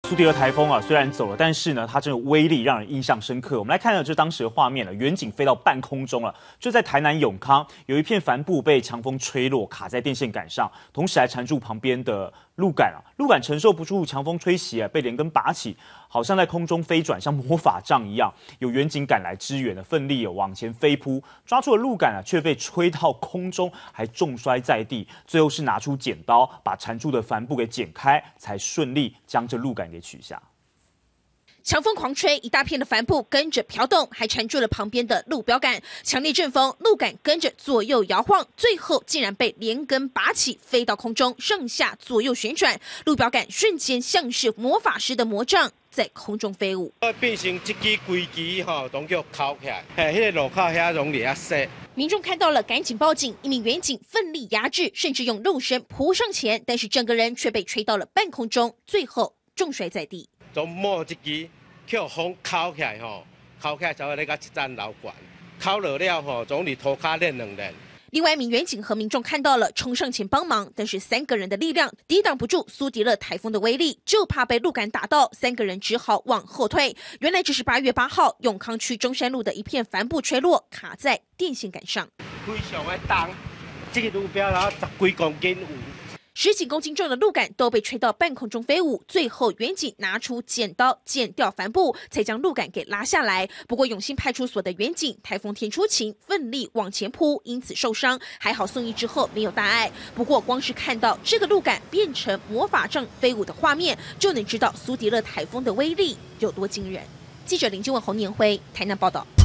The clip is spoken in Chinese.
苏迪厄台风啊，虽然走了，但是呢，它真的威力让人印象深刻。我们来看到这当时的画面了，远景飞到半空中了，就在台南永康，有一片帆布被强风吹落，卡在电线杆上，同时还缠住旁边的路杆啊，路杆承受不住强风吹袭啊，被连根拔起，好像在空中飞转，像魔法杖一样。有远景赶来支援的，奋力往前飞扑，抓住了路杆啊，却被吹到空中，还重摔在地。最后是拿出剪刀，把缠住的帆布给剪开，才顺利将这路杆给取下。 强风狂吹，一大片的帆布跟着飘动，还缠住了旁边的路标杆。强烈阵风，路杆跟着左右摇晃，最后竟然被连根拔起，飞到空中，上下左右旋转。路标杆瞬间像是魔法师的魔杖，在空中飞舞。 变成一支规支拢叫扣起来，迄个路口遐容易塞。 民众看到了，赶紧报警。一名员警奋力压制，甚至用肉身扑上前，但是整个人却被吹到了半空中，最后重摔在地。 从摸一支，叫风扣起来扣起来才会那个一盏老管，扣落了总理涂骹练2练。 另外一名员警和民众看到了，冲上前帮忙，但是3个人的力量抵挡不住苏迪勒台风的威力，就怕被路杆打到，3个人只好往后退。原来这是8月8号永康区中山路的一片帆布吹落，卡在电线杆上。 非常的重，这个路标然后10几公斤有。 10几公斤重的路杆都被吹到半空中飞舞，最后远警拿出剪刀剪掉帆布，才将路杆给拉下来。不过永兴派出所的远警台风天出勤，奋力往前扑，因此受伤，还好送医之后没有大碍。不过光是看到这个路杆变成魔法杖飞舞的画面，就能知道苏迪勒台风的威力有多惊人。记者林金文、洪年辉台南报道。